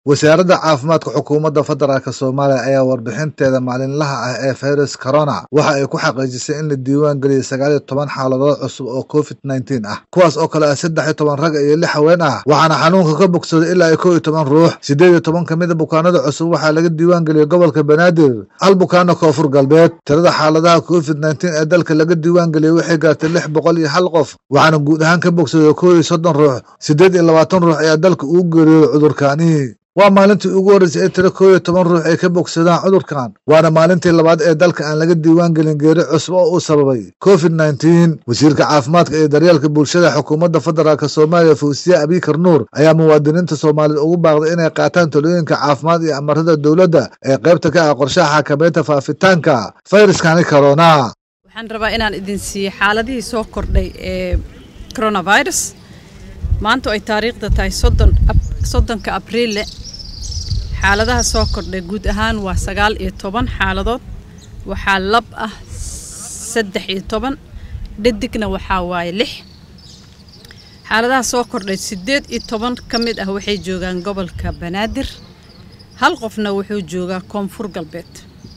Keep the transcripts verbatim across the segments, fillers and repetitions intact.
wasaaradda caafimaadka xukuumadda federaalka Soomaaliya ayaa warbixinteeda maalinlaha ah ee virus corona waxa ay ku xaqiijisay in la diiwaan geliyay sagaal iyo toban xaaladood cusub oo covid nineteen ah kuwaas oo kale ah saddex iyo toban rag iyo lix haween ah waxaana xanuunka ka bogsaday ilaa kow iyo toban ruux siddeed iyo toban kamid ah bukaanada cusub waxaa laga diiwaan geliyay gobolka Banaadir hal bukaano koonfur galbeed tirada xaaladaha covid nineteen ee dalka laga diiwaan geliyay waxay gaartay lix boqol iyo hal qof waxaana guud ahaan ka bogsaday kow iyo soddon ruux siddeed iyo labaatan ruux ayaa dalka ugu geeriyooday cudurkaani waa maalintii ugu horeysay ee tiro kow iyo toban ruux ay ka bogsadaan cudurkan waana maalintii labaad ee dalka aan laga diiwaan gelin geeri cusub oo uu sababay covid nineteen wasiirka caafimaadka iyo daryeelka bulshada xukuumadda federaalka Soomaaliya Fawziya Abikar Nuur ayaa muwaadiniinta Soomaaliyeed ugu baaqday inay qaataan talooyinka caafimaad iyo amarada dowladda ee qaybta ka ah qorshaha xakameynta faafitaanka fayraskani corona waxaan rabaa inaan idin siiyo xaaladihii soo kordhay ee coronavirus maanta ay taariikhda tahay soddonka Abriil xaaladaha soo kordhay guud ahaan waa sagaal iyo toban xaaladood waxaa lab ah saddex iyo toban dhadigna waxaa waaye lix xaaladaha soo kordhay siddeed iyo toban kamid ah waxay joogaan gobolka Banaadir hal qofna wuxuu joogaa koonfur galbeed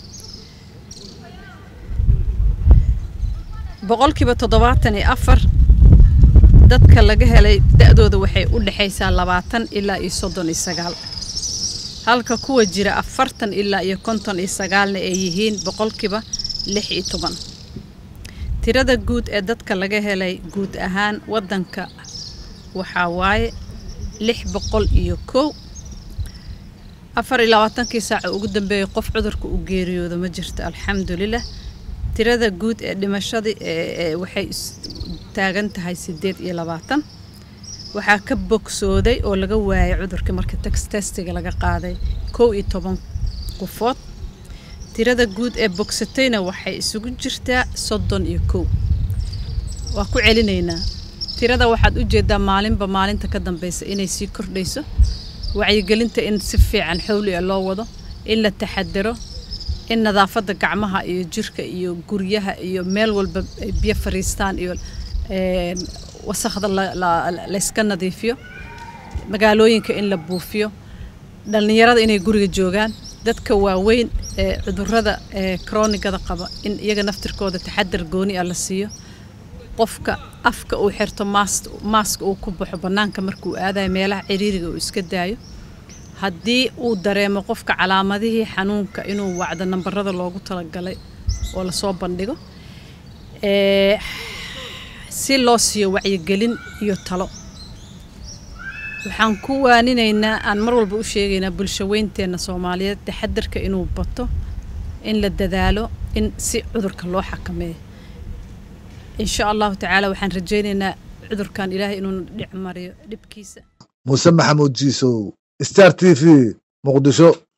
boqolkiiba toddobaatan iyo afar dadka laga helay da'dooda waxay u dhaxaysaa labaatan ilaa iyo soddon iyo sagaal halka kuwa jira afartan ilaa iyo konton iyo sagaal ay yihiin boqolkiiba lix iyo toban tirada guud ee dadka laga helay guud ahaan wadanka waxa waaye lix boqol iyo kow afar iyo labaatan saac ugu dambeeyay qof cudurka u geeriyoodo ma jirto alxamdulillah tirada guud ee dhimashada ee waxay taagan tahay siddeed iyo labaatan waxaa ka bogsooday oo laga waayay cudurka marka testiga laga qaaday kow iyo toban qofood tirada guud ee bogsatayna waxay isugu jirtaa soddon iyo kow waa ku celinaynaa tirada waxaad u jeedaa maalinba maalinta ka dambaysa inay sii kordhayso wacyigelinta in si fiican xawli ah loo wado in la taxadaro in nadaafada gacmaha iyo jirka iyo guryaha iyo meel walba ay biyo fariistaan iyo ee wasakhda la iska nadiifiyo magaalooyinka in la buufiyo dhalinyarada inay guriga joogaan dadka waaweyn ee cudurrada ee chronic-da qaba in iyaga naftirkooda taxadar gooni ah la siiyo qofka afka uu xirto mask mask uu ku baxo banaanka markuu aadayo meelaha ciriiriga uu iska daayo haddii uu dareemo qofka calaamadihii xanuunka inuu wacdo nambarada loogu talagalay oo la soo bandhigo ee si loo siiyo wacyigelin iyo talo waxaan ku waaninaynaa aan mar walba u sheegaynaa bulshaweynteena Soomaaliyeed taxadarka inuu bato in la dadaalo in si cudurka loo xakameeyo insha Allah ta'ala waxaan rajaynaynaa cudurkan Ilaahay inuu dhicmariyo dhibkiisa Muuse Maxamuud Jiisow Star T V Muqdisho.